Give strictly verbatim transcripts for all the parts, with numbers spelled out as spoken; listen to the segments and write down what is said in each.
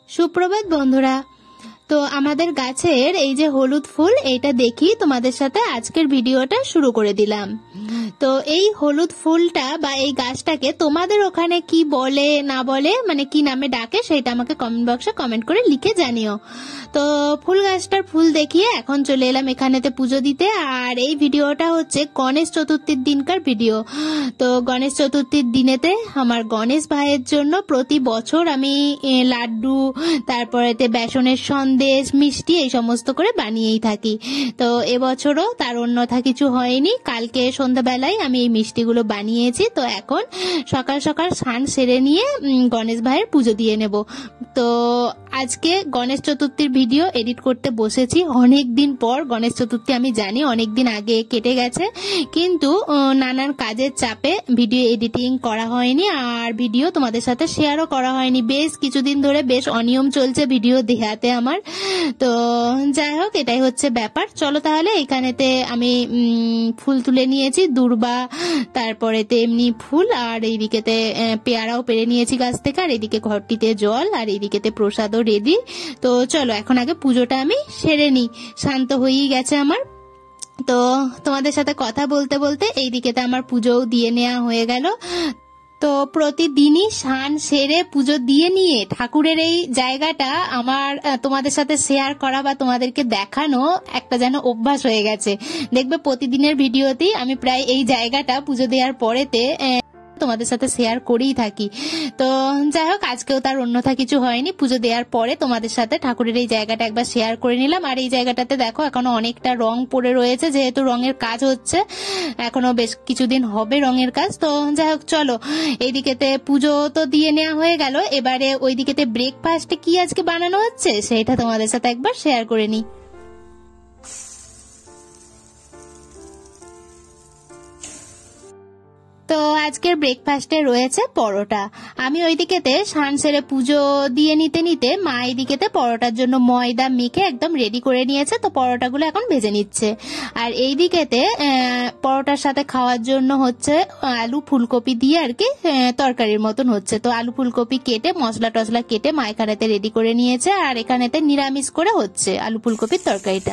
সুপ্রভাত বন্ধুরা। তো আমাদের গাছের এই যে হলুদ ফুল, এইটা দেখি তোমাদের সাথে আজকের ভিডিওটা শুরু করে দিলাম। তো এই হলুদ ফুলটা বা এই গাছটাকে তোমাদের ওখানে কি বলে না বলে, মানে কি নামে ডাকে, সেটা আমাকে কমেন্ট বক্সে কমেন্ট করে লিখে জানিও। তো ফুল গাছটার ফুল দেখিয়ে এখন চলে এলাম এখানেতে পুজো দিতে। আর এই ভিডিওটা হচ্ছে গণেশ চতুর্থীর দিনকার ভিডিও। তো গণেশ চতুর্থীর দিনেতে আমার গণেশ ভাইয়ের জন্য প্রতি বছর আমি লাড্ডু, তারপরেতে বেসনের সন্দেশ, মিষ্টি এই সমস্ত করে বানিয়েই থাকি। তো এবছরও তার অন্যথা কিছু হয়নি। কালকে সন্ধ্যাবেলায় আমি এই মিষ্টিগুলো বানিয়েছি। তো এখন সকাল সকাল স্নান সেরে নিয়ে গণেশ ভাইয়ের পুজো দিয়ে নেব। তো আজকে গণেশ চতুর্থীর ভিডিও এডিট করতে বসেছি অনেক দিন পর। গণেশ চতুর্থী আমি জানি অনেক দিন আগে কেটে গেছে, কিন্তু নানান কাজের চাপে ভিডিও এডিটিং করা হয়নি, আর ভিডিও তোমাদের সাথে শেয়ারও করা হয়নি। বেশ কিছুদিন ধরে বেশ অনিয়ম চলছে ভিডিও দেখাতে আমার। তো যাই হোক, এটাই হচ্ছে ব্যাপার। চলো তাহলে এখানেতে আমি ফুল তুলে নিয়েছি, দূর্বা, তারপরে এমনি ফুল, আর এইদিকেতে পেয়ারাও পেরে নিয়েছি গাছ থেকে, আর এইদিকে ঘরটিতে জল, আর এইদিকেতে প্রসাদও রেডি। তো চলো এখন আগে পুজোটা আমি সেরে নিই। শান্ত হয়েই গেছে আমার। তো তোমাদের সাথে কথা বলতে বলতে এইদিকেতে আমার পুজোও দিয়ে নেওয়া হয়ে গেল। তো প্রতিদিনই স্নান সেরে পুজো দিয়ে নিয়ে ঠাকুরের এই জায়গাটা আমার তোমাদের সাথে শেয়ার করা বা তোমাদেরকে দেখানো একটা যেন অভ্যাস হয়ে গেছে। দেখবে প্রতিদিনের ভিডিওতেই আমি প্রায় এই জায়গাটা পুজো দেওয়ার পরেতে তোমাদের সাথে শেয়ার করেই থাকি। তো যাই হোক, আজকেও তার অন্যথা কিছু হয়নি। পুজো দেওয়ার পরে তোমাদের সাথে ঠাকুরের এই জায়গাটা একবার শেয়ার করে নিলাম। আর এই জায়গাটাতে দেখো এখনো অনেকটা রং পড়ে রয়েছে, যেহেতু রঙের কাজ হচ্ছে, এখনো বেশ কিছুদিন হবে রঙের কাজ। তো যাই হোক, চলো এইদিকেতে পুজো তো দিয়ে নেওয়া হয়ে গেল। এবারে ওইদিকেতে ব্রেকফাস্টে কি আজকে বানানো হচ্ছে সেটা তোমাদের সাথে একবার শেয়ার করে নিই। তো আজকের ব্রেকফাস্টে রয়েছে পরোটা। আমি ওইদিকেতে স্নান সেরে পুজো দিয়ে নিতে নিতে মা এইদিকেতে পরোটার জন্য ময়দা মেখে একদম রেডি করে নিয়েছে। তো পরোটাগুলো এখন ভেজে নিচ্ছে। আর এইদিকেতে পরোটার সাথে খাওয়ার জন্য হচ্ছে আলু ফুলকপি দিয়ে আর কি তরকারির মতন হচ্ছে। তো আলু ফুলকপি কেটে মশলা টসলা কেটে মা এখানেতে রেডি করে নিয়েছে, আর এখানেতে নিরামিষ করে হচ্ছে আলু ফুলকপির তরকারিটা।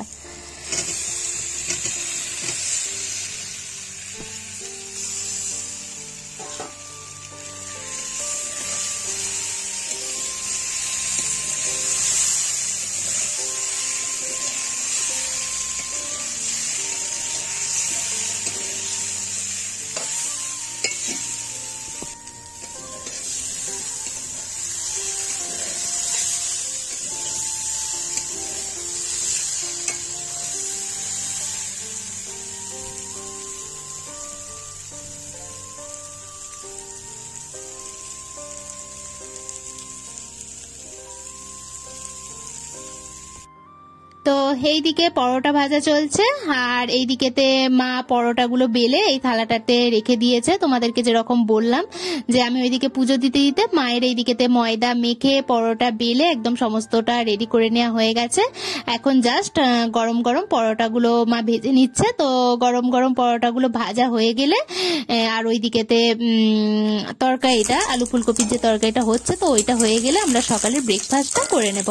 তো এইদিকে পরোটা ভাজা চলছে, আর এইদিকেতে মা পরোটাগুলো বেলে এই থালাটাতে রেখে দিয়েছে। তোমাদেরকে যেরকম বললাম যে আমি ওইদিকে পুজো দিতে দিতে মায়ের এইদিকেতে ময়দা মেখে পরোটা বেলে একদম সমস্তটা রেডি করে নেওয়া হয়ে গেছে। এখন জাস্ট গরম গরম পরোটাগুলো মা ভেজে নিচ্ছে। তো গরম গরম পরোটাগুলো ভাজা হয়ে গেলে আর ওইদিকেতে তরকারিটা, আলু ফুলকপির যে তরকারিটা হচ্ছে, তো ওইটা হয়ে গেলে আমরা সকালের ব্রেকফাস্টটা করে নেব।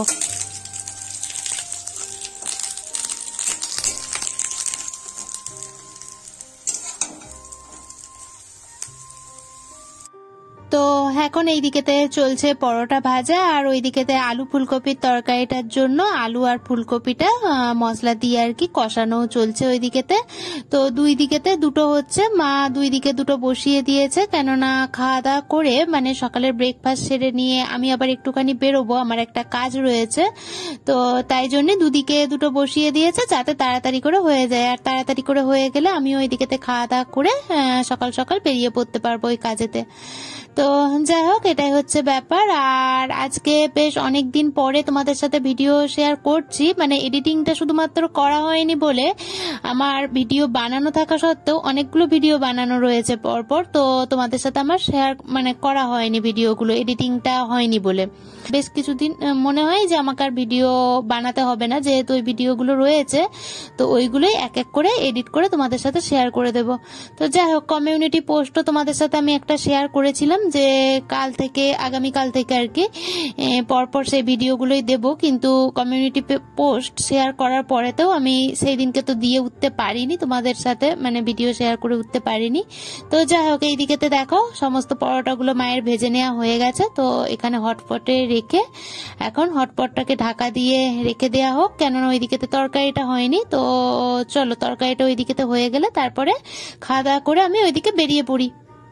তো এখন এইদিকেতে চলছে পরোটা ভাজা, আর ওইদিকেতে আলু ফুলকপির তরকারিটার জন্য আলু আর ফুলকপিটা মশলা দিয়ে আর কি কষানো চলছে ওইদিকেতে। তো দুই দিকেতে দুটো হচ্ছে, মা দুই দিকে দুটো বসিয়ে দিয়েছে, কেননা খাওয়া দাওয়া করে মানে সকালের ব্রেকফাস্ট সেরে নিয়ে আমি আবার একটুখানি বেরোবো, আমার একটা কাজ রয়েছে। তো তাই জন্য দুদিকে দুটো বসিয়ে দিয়েছে যাতে তাড়াতাড়ি করে হয়ে যায়। আর তাড়াতাড়ি করে হয়ে গেলে আমি ওইদিকেতে খাওয়া দাওয়া করে সকাল সকাল বেরিয়ে পড়তে পারবো ওই কাজেতে। তো যাই হোক, এটাই হচ্ছে ব্যাপার। আর আজকে বেশ অনেক দিন পরে তোমাদের সাথে ভিডিও শেয়ার করছি, মানে এডিটিংটা শুধুমাত্র করা হয়নি বলে আমার ভিডিও বানানো থাকা সত্ত্বেও অনেকগুলো ভিডিও বানানো রয়েছে পরপর। তো তোমাদের সাথে আমার শেয়ার মানে করা হয়নি ভিডিওগুলো, এডিটিংটা হয়নি বলে। বেশ কিছুদিন মনে হয় যে আমাকে আর ভিডিও বানাতে হবে না, যেহেতু ওই ভিডিওগুলো রয়েছে, তো ওইগুলোই এক এক করে এডিট করে তোমাদের সাথে শেয়ার করে দেব। তো যাই হোক, কমিউনিটি পোস্টও তোমাদের সাথে আমি একটা শেয়ার করেছিলাম যে কাল থেকে আগামীকাল থেকে আর কি পরপর সেই ভিডিওগুলোই দেব, কিন্তু কমিউনিটি পোস্ট শেয়ার করার পরেতেও আমি সেই দিনকে তো দিয়ে উঠতে পারিনি তোমাদের সাথে, মানে ভিডিও শেয়ার করে উঠতে পারিনি। তো যাই হোক, এইদিকেতে দেখো সমস্ত পরোটাগুলো মায়ের ভেজে নেওয়া হয়ে গেছে। তো এখানে হটপটে রেখে এখন হটপটটাকে ঢাকা দিয়ে রেখে দেওয়া হোক, কেননা ওইদিকেতে তরকারিটা হয়নি। তো চলো তরকারিটা ওইদিকেতে হয়ে গেলে তারপরে খাওয়া দাওয়া করে আমি ওইদিকে বেরিয়ে পড়ি।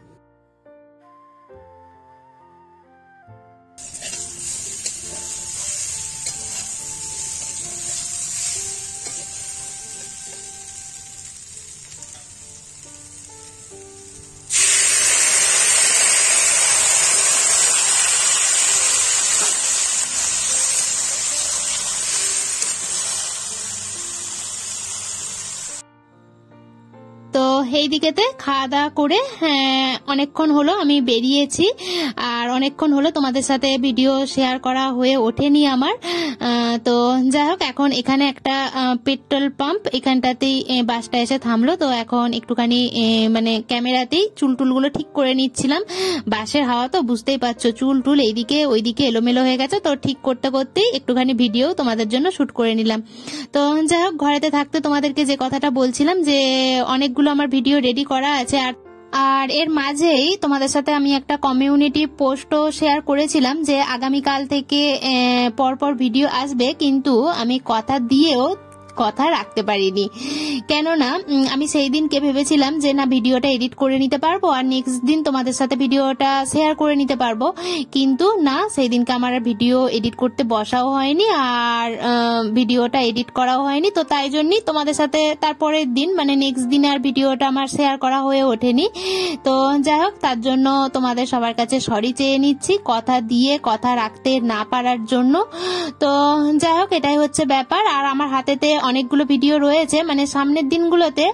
তো এই দিকেতে খাওয়া দাওয়া করে হ্যাঁ অনেকক্ষণ হলো আমি বেরিয়েছি, আর অনেকক্ষণ হলো তোমাদের সাথে ভিডিও শেয়ার করা হয়ে ওঠেনি আমার। তো যাই হোক, এখন এখানে একটা পেট্রোল পাম্প, এখানটাতেই বাসটা এসে থামলো। তো এখন একটুখানি মানে ক্যামেরাতেই চুল টুলগুলো ঠিক করে নিচ্ছিলাম। বাসের হাওয়া তো বুঝতেই পারছো, চুল টুল এইদিকে ওইদিকে এলোমেলো হয়ে গেছে। তো ঠিক করতে করতেই একটুখানি ভিডিও তোমাদের জন্য শুট করে নিলাম। তো যাই হোক, ঘরেতে থাকতে তোমাদেরকে যে কথাটা বলছিলাম যে অনেকগুলো আমার ভিডিও রেডি করা আছে, আর আর এর মাঝেই তোমাদের সাথে আমি একটা কমিউনিটি পোস্টও শেয়ার করেছিলাম যে আগামীকাল থেকে পরপর ভিডিও আসবে, কিন্তু আমি কথা দিয়েও কথা রাখতে পারিনি। কেননা আমি সেই দিনকে ভেবেছিলাম যে না ভিডিওটা এডিট করে নিতে পারবো আর নেক্সট দিন তোমাদের সাথে ভিডিওটা শেয়ার করে নিতে পারবো, কিন্তু না, সেই দিনকে আমার ভিডিও এডিট করতে বসাও হয়নি আর ভিডিওটা এডিট করাও হয়নি। তো তাই জন্যই তোমাদের সাথে তারপরের দিন মানে নেক্সট দিন আর ভিডিওটা আমার শেয়ার করা হয়ে ওঠেনি। তো যাই হোক, তার জন্য তোমাদের সবার কাছে সরি চেয়ে নিচ্ছি কথা দিয়ে কথা রাখতে না পারার জন্য। তো যাই হোক, এটাই হচ্ছে ব্যাপার। আর আমার হাতেতে অনেকগুলো ভিডিও রয়েছে, মানে সামনের দিনগুলোতে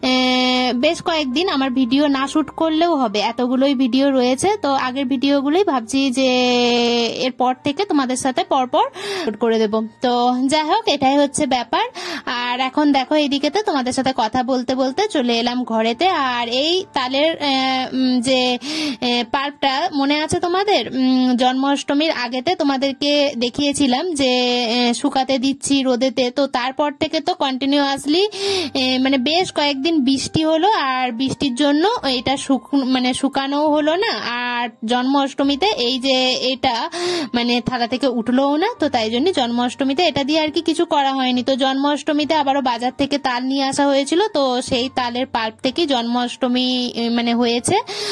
বেশ কয়েকদিন আমার ভিডিও না শুট করলেও হবে, এতগুলোই ভিডিও রয়েছে। তো আগের ভিডিওগুলোই ভাবছি যে এরপর থেকে তোমাদের সাথে পরপর শুট করে দেব। তো যাই হোক, এটাই হচ্ছে ব্যাপার। আর এখন দেখো এইদিকে তো তোমাদের সাথে কথা বলতে বলতে চলে এলাম ঘরেতে। আর এই তালের যে পাল্পটা মনে আছে তোমাদের, জন্মাষ্টমীর আগেতে তোমাদেরকে দেখিয়েছিলাম যে শুকাতে দিচ্ছি রোদেতে। তো তারপর থেকে তো কন্টিনিউয়াসলি মানে বেশ কয়েকদিন বৃষ্টি হলো, আর বৃষ্টির জন্য এটা মানে শুকানো হলো না, আর জন্মাষ্টমীতে এই যে এটা মানে থালা থেকে উঠলোও না। তো তাই জন্য জন্মাষ্টমীতে এটা দিয়ে আর কি কিছু করা হয়নি। তো জন্মাষ্টমীতে আবারও বাজার থেকে তাল নিয়ে আসা হয়েছিল, তো সেই তালের পাল্প থেকে জন্মাষ্টমী মানে হয়েছে।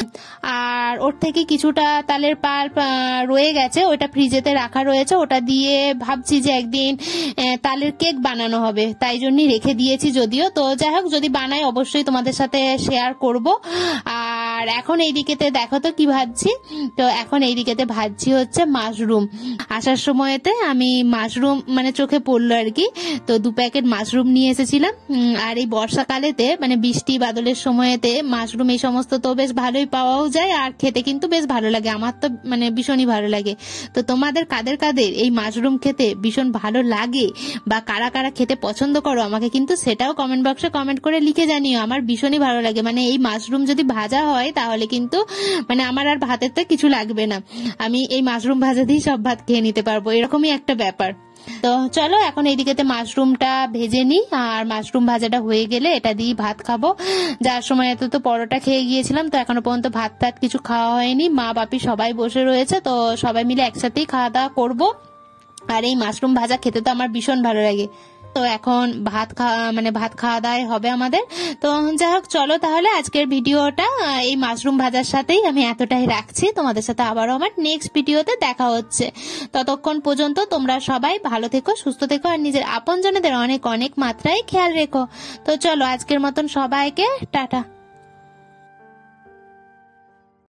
আর ওর থেকে কিছুটা তালের পাল্প রয়ে গেছে, ওটা ফ্রিজেতে রাখা রয়েছে, ওটা দিয়ে ভাবছি যে একদিন তালের কেক বানানো হবে, তাই জন্যই রেখে দিয়েছি যদিও। তো যাই হোক, যদি বানাই অবশ্যই তোমাদের সাথে শেয়ার করব। আর এখন এইদিকেতে দেখো তো কি ভাজছি। তো এখন এইদিকেতে ভাজছি হচ্ছে মাশরুম। আসার সময়তে আমি মাশরুম মানে চোখে পড়লো আর কি, তো দু প্যাকেট মাশরুম নিয়ে এসেছিলাম। আর এই বর্ষাকালেতে মানে বৃষ্টি বাদলের সময়তে মাশরুম এই সমস্ত তো বেশ ভালোই পাওয়াও যায়, আর খেতে কিন্তু বেশ ভালো লাগে, আমার তো মানে ভীষণই ভালো লাগে। তো তোমাদের কাদের কাদের এই মাশরুম খেতে ভীষণ ভালো লাগে বা কারা কারা খেতে পছন্দ করো আমাকে কিন্তু সেটাও কমেন্ট বক্সে কমেন্ট করে লিখে জানিও। আমার ভীষণই ভালো লাগে, মানে এই মাশরুম যদি ভাজা হয় তাহলে কিন্তু মানে আমার আর ভাতের তো কিছু লাগবে না, আমি এই মাশরুম ভাজা দিয়ে সব ভাত খেয়ে নিতে পারবো, এরকমই একটা ব্যাপার। তো চলো এখন এইদিকেতে মাশরুমটা ভেজে নিই, আর মাশরুম ভাজাটা হয়ে গেলে এটা দিয়ে ভাত খাবো। যার সময় এত তো পরোটা খেয়ে গিয়েছিলাম, তো এখনো পর্যন্ত ভাত টাত কিছু খাওয়া হয়নি। মা বাপি সবাই বসে রয়েছে, তো সবাই মিলে একসাথেই খাওয়া দাওয়া করবো। আর এই মাশরুম ভাজা খেতে তো আমার ভীষণ ভালো লাগে। তো এখন ভাত খাওয়া মানে ভাত খাওয়া দাওয়া হবে আমাদের। তো যাই হোক, চলো তাহলে আজকের ভিডিওটা এই মাশরুম ভাজার সাথেই আমি এতটাই রাখছি। তোমাদের সাথে আবারও আমার নেক্সট ভিডিওতে দেখা হচ্ছে। ততক্ষণ পর্যন্ত তোমরা সবাই ভালো থেকো, সুস্থ থেকো, আর নিজের আপনজনদের অনেক অনেক মাত্রায় খেয়াল রেখো। তো চলো আজকের মতন সবাইকে টাটা।